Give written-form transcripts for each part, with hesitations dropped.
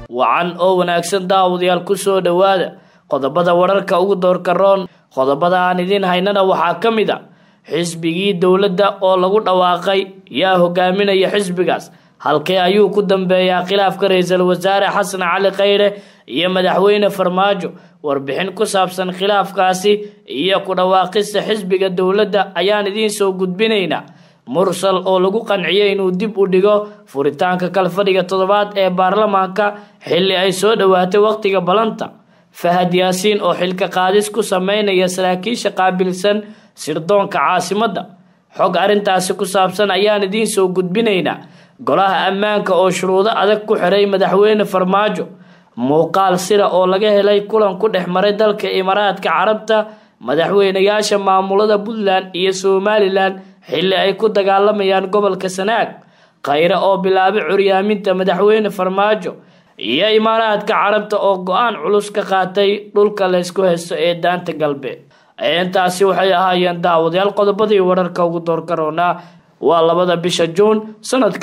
wacan oo wanaagsan daawadayaal ku soo dhawaada qodobada wararka ugu doorka roon qodobada aan idin haynana waxaa kamid ah xisbigii dawladda oo lagu dhawaaqay yaa hogaaminaya xisbigaas halkee ayuu ku dambeeyaa khilaafka ra'iisul wasaare xasan cali khayre iyo madaxweyne farmaajo warbixin ku saabsan khilaafkaasi iyo ku dhawaaqista xisbiga dawladda ayaan idin soo gudbinaynaa mursal oo lagu qanciyay inuu dib u dhigo furitaanka kalfadhiga toddobaad ee baarlamaanka xilli ay soo dhawaatay waqtiga balanta fahad yaasiin oo xilka qaadis ku sameynaya saraakiisha qaabilsan sirdoonka caasimadda xog arintaasi ku saabsan ayaan idin soo gudbinaynaa golaha ammaanka oo shuruudo adag ku xiray madaxweyne farmaajo muuqaal sira oo laga helay kulan ku dhex maray dalka Imaaraadka Carabta madaxweynayaasha maamulada Puntland iyo Somaliland xilli ay ku dagaalamayaan gobolka Sanaag khayre oo bilaabay curyaaminta madaxweyne farmaajo iyo Imaaraadka Carabta oo go'aan culus ka qaatay dhulka la isku haysto ee daanta galbeed intaasi waxay ahaayeen daawadayaal qodobadii wararka ugu doorka roona waa 2 bisha Juun sanadka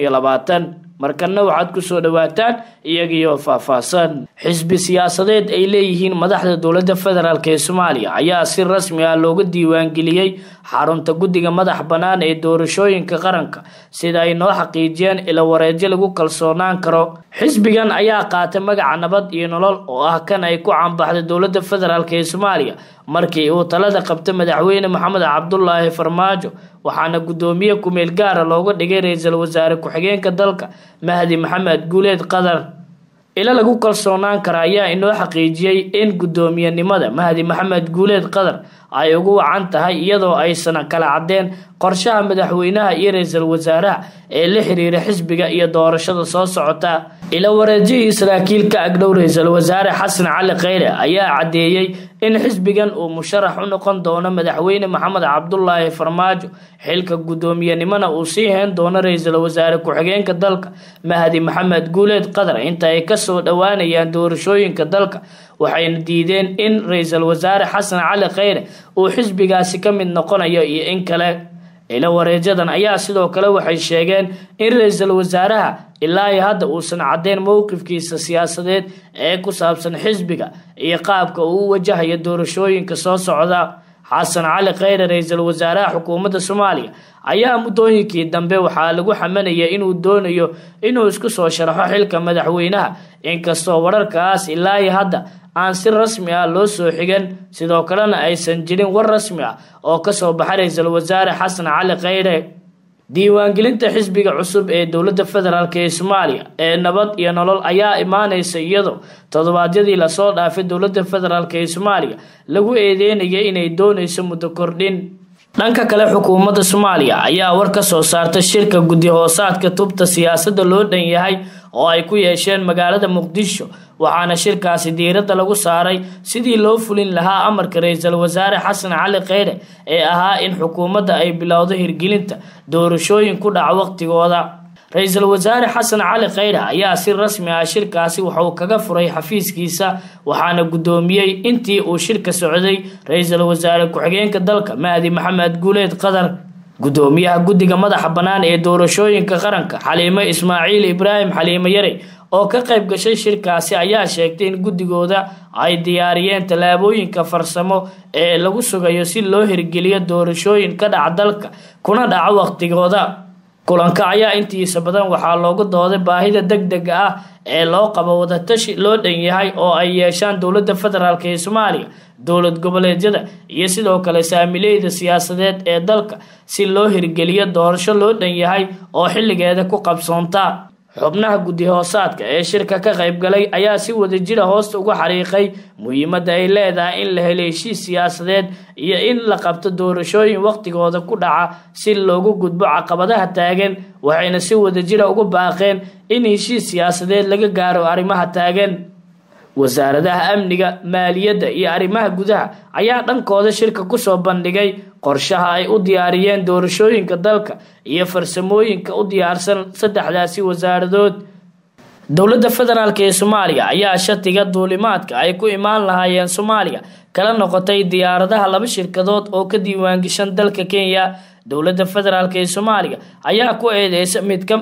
2020 markana waxaad ku soo dhawaataan iyagiyo faahfaahsan xisbi siyaasadeed ay leeyihiin madaxda dawladda federaalk ee Soomaaliya ayaa si rasmi ah looga diiwaan geliyay xarunta guddiga madax banaan ee doorashooyinka qaranka sida ay noo xaqiijiyeen ila wareejo lagu kalsoonaan karo xisbigan ayaa qaatay magaca nabad iyo nolol oo ah kan ay ku caanbaxday dawladda federaalk ee Soomaaliya markii uu talada qabtay madaxweyne Maxamed Cabdullaahi Farmaajo waxaana gudoomiye ku meel gaar ah looga dhigay ra'iisul wasaare ku-xigeenka dalka Mahdi Maxamed Guuleed Qadar ila lagu kalsoonaan kara ayaa inoo xaqiijiyay in gudoomiyenimada Mahdi Maxamed Guuleed Qadar ay ugu wacan tahay iyadoo aysan kala cadeen qorshaha madaxweynaha iyo ra'iisul wasaaraha ee la xiriira xisbiga iyo doorashada soo socota ila wareejiyay saraakiilka agdhow ra'iisul wasaare xasan cali khayre ayaa cadeeyay in xisbigan uu musharax u noqon doono madaxweyne Maxamed Cabdullaahi Farmaajo xilka gudoomiyenimada uu sii hayn doono ra'iisul wasaare ku-xigeenka dalka Mahdi Maxamed Guuleed Qadar inta ay ka soo dhawaanayaan doorashooyinka dalka waxayna diideen in ra'iisul wasaare xasan cali khayre uu xisbigaasi ka mid noqonayo iyo in kale ila wareejadan ayaa sidoo kale waxay sheegeen in ra'iisul wasaaraha ilaa hadda uusan cadeyn mowqifkiisa siyaasadeed ee ku saabsan xisbiga iyo qaabka uu wajahayo doorashooyinka soo socda xasan cali khayre ra'iisul wasaaraha xukuumadda Soomaaliya ayaa muddooyinkii dambe waxaa lagu xamanayay inuu doonayo inuu isku soo sharaxo xilka madaxweynaha inkastoo wararkaas ilaa hadda aan si rasmi ah loo soo xigan sidoo kalena aysan jirin war rasmi ah oo ka soo baxay ra'iisul wasaare xasan cali khayre diiwaangelinta xisbiga cusub ee dawladda federaalk ee Soomaaliya ee nabad iyo nolol ayaa imaanaysa iyadoo toddobaadyadii la soo dhaafay dawladda federaalk ee Soomaaliya lagu eedeynayay inay doonayso muddo kordhin dhanka kale xukuumadda Soomaaliya ayaa war ka soo saartay shirka guddi hoosaadka tubta siyaasadda loo dhan yahay oo ay ku yeesheen magaalada Muqdisho waxaana shirkaasi diiradda lagu saaray sidii loo fulin lahaa amarka ra'iisul wasaare xasan cali khayre ee ahaa in xukuumadda ay bilowdo hirgelinta doorashooyin ku dhaca waqtigooda ra'iisul wasaare xasan cali khayre ayaa si rasmi ah shirkaasi wuxuu kaga furay xafiiskiisa waxaana gudoomiyay intii uu shirka socday ra'iisul wasaare ku-xigeenka dalka Mahdi Maxamed Guuleed Qadar gudoomiyaha guddiga madaxa banaan ee doorashooyinka qaranka Xaliimo Ismaaciil Ibraahim Xaliimo Yare oo ka qayb gashay shirkaasi ayaa sheegtay in guddigooda ay diyaariyeen talaabooyinka farsamo ee lagu sugayo si loo hirgeliyo doorashooyin ka dhaca dalka kuna dhaca waqtigooda kulanka ayaa intiisa badan waxaa loogu dooday baahida degdega ah ee loo qabo wadatashi loo dhan yahay oo ay yeeshaan dawladda federaalk ee Soomaaliya dawlad goboleedyada iyo sidoo kale saamileyda siyaasadeed ee dalka si loo hirgeliyo doorasho loo dhan yahay oo xilligeeda ku qabsoonta xubnaha guddi hoosaadka ee shirka ka qayb galay ayaa si wadajir hoosta uga xariiqay muhiimadda ay leedahay in la helo heshiis siyaasadeed iyo in la qabto doorashooyin waqtigooda ku dhaca si loogu gudbo caqabadaha taagan waxayna si wadajir ugu baaqeen in heshiis siyaasadeed laga gaaro arrimaha taagan wasaaradaha amniga maaliyadda iyo arrimaha gudaha ayaa dhankooda shirka ku soo bandhigay qorshaha ay u diyaariyeen doorashooyinka dalka iyo farsamooyinka u diyaarsan saddexdaasi wasaaradood dawladda federaalk ee Soomaaliya ayaa shatiga duulimaadka ay ku imaan lahaayeen Soomaaliya kala noqotay diyaaradaha 2 shirkadood oo ka diiwaan gashan dalka Kenya dawladda federaalk ee Soomaaliya ayaa ku eedeysay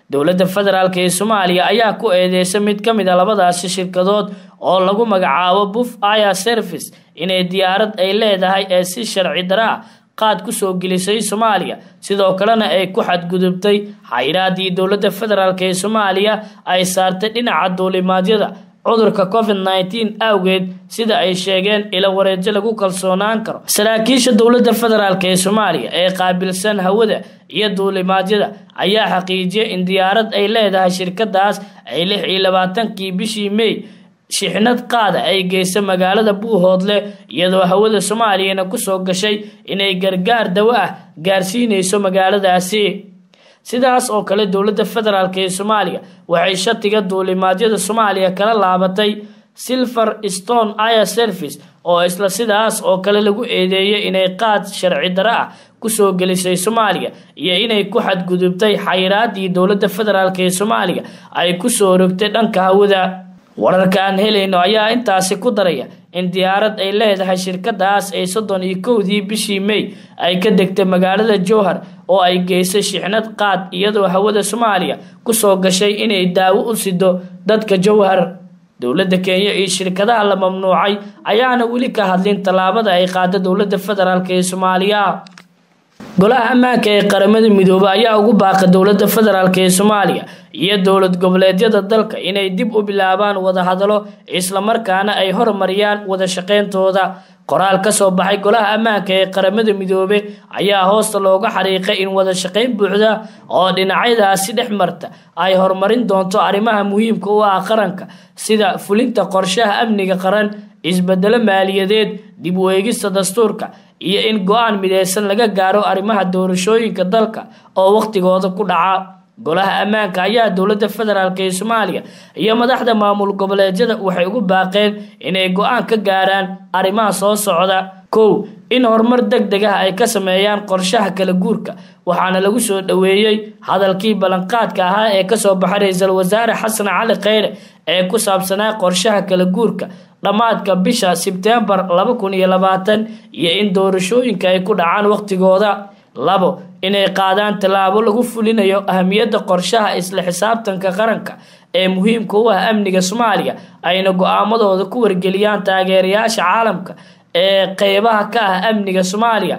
dowladda federaalk ee Soomaaliya ayaa ku eedeysay mid ka mid ah labadaasi shirkadood oo lagu magacaabo Buf Air Service inay diyaarad ay leedahay ee si sharci darro ah qaad ku soo gelisay Soomaaliya sidoo kalena ay ku xadgudubtay xayiraadii dowladda federaalk ee Soomaaliya ay saartay dhinaca duulimaadyada cudurka COVID-19 awgeed sida ay sheegeen ila wareejo lagu kalsoonaan karo saraakiisha dowladda federaalk ee Soomaaliya ee qaabilsan hawada iyo duulimaadyada ayaa xaqiijiyay in diyaarad ay leedahay shirkadaas ay 26 bishii May shixnad qaada ay geysay magaalada Buuhoodle iyadoo hawada Soomaaliya ku soo gashay inay gargaar dawo ah gaarsiinayso magaaladaasi sidaas oo kale dowladda federaalk ee Soomaaliya waxay shatiga duulimaadyada Soomaaliya kala laabatay Silver Stone Air Service oo isla sidaas oo kale lagu eedeeyay inay qaad sharci darro ah ku soo gelisay Soomaaliya iyo inay ku xadgudubtay xayiraadii dowladda federaalk ee Soomaaliya ay ku soo rogtay dhanka hawada wararka aan helayno ayaa intaasi ku daraya in diyaarad ay leedahay shirkadaas ay 31 bishii May ay ka degtay magaalada Jowhar oo ay geysay shixnad qaad iyadoo hawada Soomaaliya ku soo gashay inay daawo u sido dadka Jowhar dowladda Kenya iyo shirkadaha la mamnuucay ayaana wali ka hadlin talaabada ay qaado dowladda federaalk ee Soomaaliya golaha ammaanka ee qaramada midoobay ayaa ugu baaqay dowladda federaalk ee Soomaaliya iyo dowlad goboleedyada dalka inay dib u bilaabaan wada hadalo isla markaana ay horumariyaan wada shaqeyntooda qoraal ka soo baxay golaha ammaanka ee qaramada midoobay ayaa hoosta looga xariiqay in wada shaqeyn buuxda oo dhinacyadaasi dhex marta ay horumarin doonto arrimaha muhiimka u ah qaranka sida fulinta qorshaha amniga qaran isbedelo maaliyadeed dib u eegista dastuurka iyo in go'aan mideysan laga gaaro arrimaha doorashooyinka dalka oo waqtigooda ku dhaca golaha ammaanka ayaa dowladda federaalk ee Soomaaliya iyo madaxda maamul goboleedyada waxay ugu baaqeen inay go'aan ka gaaraan arrimaha soo socda in horumar degdeg ah ay ka sameeyaan qorshaha kala guurka waxaana lagu soo dhaweeyay hadalkii balanqaadka ahaa ee ka soo baxay ra'iisul wasaare Xasan Cali Kheyre ee ku saabsanaa qorshaha kala guurka dhamaadka bisha Sebtembar 2020 iyo in doorashooyinka ay ku dhacaan waqtigooda inay qaadaan talaabo lagu fulinayo ahamiyadda qorshaha isla xisaabtanka qaranka ee muhiimka u ah amniga Soomaaliya ayna go'aamadooda ku wargeliyaan taageerayaasha caalamka ee qaybaha ka ah amniga Soomaaliya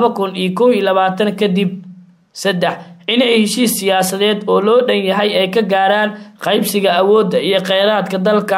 2021 kadib 3 inay heshiis siyaasadeed oo loo dhan yahay ay ka gaaraan qaybsiga awoodda iyo kheyraadka dalka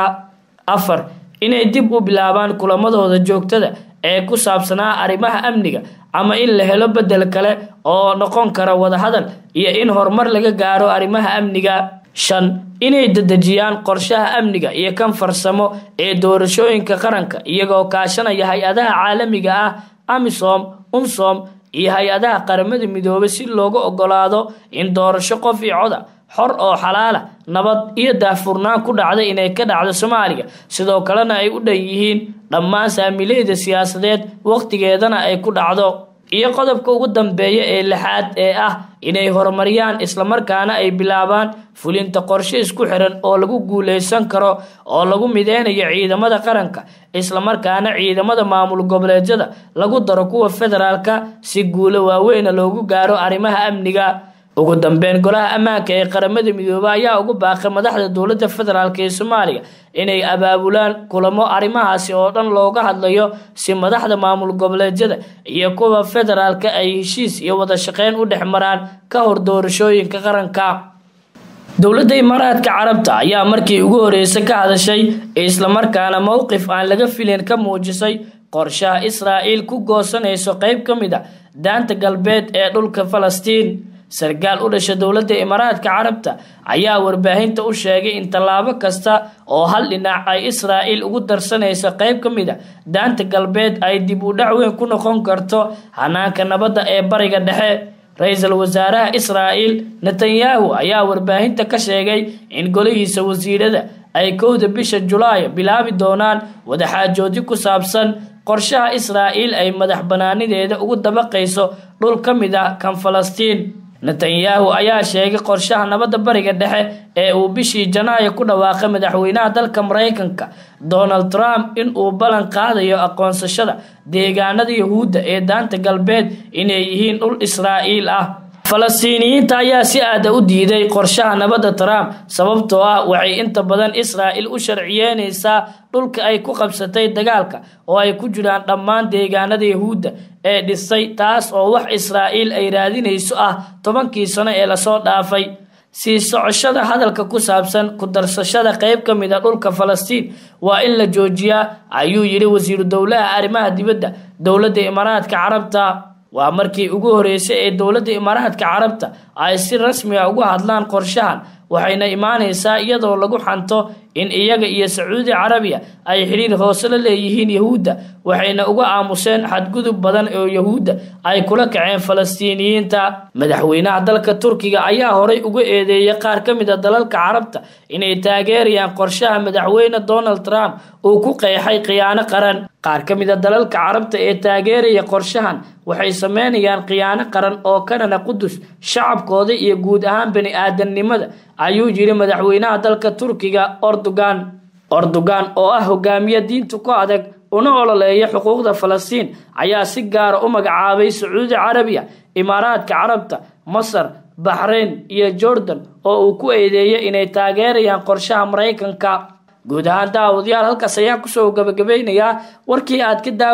4 inay dib u bilaabaan kulamadooda joogtada ee ku saabsanaa arrimaha amniga ama in la helo bedel kale oo noqon kara wada hadal iyo in horumar laga gaaro arrimaha amniga 5 inay dadajiyaan qorshaha amniga iyo kan farsamo ee doorashooyinka qaranka iyagoo kaashanaya hay'adaha caalamiga ah AMISOM UNSOM iyo hay'adaha qaramada midoobay si looga ogolaado in doorasho qof iyo cod xor oo xalaal nabad iyo daahfurnaan ku dhacday inay ka dhacdo Soomaaliya sidoo kalena ay u dhan yihiin dhammaan saamiilayda siyaasadeed waqtigeedana ay ku dhacdo iyo qodobka ugu dambeeya ee lixaad ee ah inay horumariyaan isla markaana ay bilaabaan fulinta qorshe isku xiran oo lagu guuleysan karo oo lagu mideynayo ciidamada qaranka isla markaana ciidamada maamul goboleedyada lagu daro kuwa federaalka si guulo waaweyn loogu gaaro arrimaha amniga ugu dambeyn golaha ammaanka ee qaramada midoobay ayaa ugu baaqay madaxda dowladda federaalk ee Soomaaliya inay abaabulaan kulamo arrimahaasi oo dhan looga hadlayo si madaxda maamul goboleedyada iyo kuwa federaalka ay heshiis iyo wada shaqeyn u dhexmaraan ka hor doorashooyinka qaranka dowladda Imaaraadka Carabta ayaa markii ugu horeysay ka hadashay isla markaana mowqif aan laga filayn ka muujisay qorshaha Israa'iil ku goosanayso qayb kamid ah daanta galbeed ee dhulka Falastiin sargaal u dhashay dowladda Imaaraadka Carabta ayaa warbaahinta u sheegay in talaabo kasta oo hal dhinac ay Israa'iil ugu darsanayso qayb kamid ah daanta galbeed ay dib u dhac weyn ku noqon karto hanaanka nabadda ee bariga dhexe ra'iisul wasaaraha Israa'iil Netanyahu ayaa warbaahinta ka sheegay in golihiisa wasiirada ay 1 bisha Julaay bilaabi doonaan wada xaajoodi ku saabsan qorshaha Israa'iil ay madax banaanideeda ugu dabaqayso dhul kamid ah kan Falastiin Netanyahu ayaa sheegay qorshaha nabadda bariga dhexe ee uu bishii Janaayo ku dhawaaqay madaxweynaha dalka Mareykanka Donald Trump in uu balan qaadayo aqoonsashada deegaanada Yahuudda ee daanta galbeed inay yihiin dhul Israa'iil ah Falastiiniyiinta ayaa si aad u diiday qorshaha nabadda Trump sababtoo ah waxay inta badan Israa'iil u sharciyeynaysaa dhulka ay ku qabsatay dagaalka oo ay ku jiraan dhammaan deegaanada Yahuudda ee dhisay taas oo wax Israa'iil ay raadinayso 10 sano ee la soo dhaafay sii socoshada hadalka ku saabsan ku darsashada qayb ka mid ah dhulka Falastiin waa in la joojiyaa ayuu yiri wasiiru dawlaha arrimaha dibadda dawladda Imaaraadka Carabta waa markii ugu horeysay ee dawladda Imaaraadka Carabta ay si rasmi ah uga hadlaan qorshahan waxayna imaanaysaa iyadoo lagu xanto in iyaga iyo Sacuudi Carabiya ay xiriir hoose la leeyihiin Yahuudda waxayna uga aamuseen xadgudub badan oo Yahuudda ay kula kaceen Falastiiniyiinta madaxweynaha dalka Turkiga ayaa horay uga eedeeyay qaar ka mid ah dalalka Carabta inay taageerayaan qorshaha madaxweyne Donald Trump oo ku qeexay khiyaano qaran qaar ka mid ah dalalka Carabta ee taageeraya qorshahan waxay sameynayaan khiyaano qaran oo kana Qudus shacabkooda iyo guud ahaan bani aadamnimada ayuu yiri madaxweynaha dalka Turkiga Erdogan oo ah hogaamiye diinta ku adag una ololeeya xuquuqda Falastiin ayaa si gaar ah u magacaabay Sacuudi Carabiya Imaaraadka Carabta Masar Bahrain iyo Jordan oo uu ku eedeeyay inay taageerayaan qorshaha Mareykanka guud ahaan daawadayaal halkaas ayaa ku soo gabagabeynaya warkii aad ka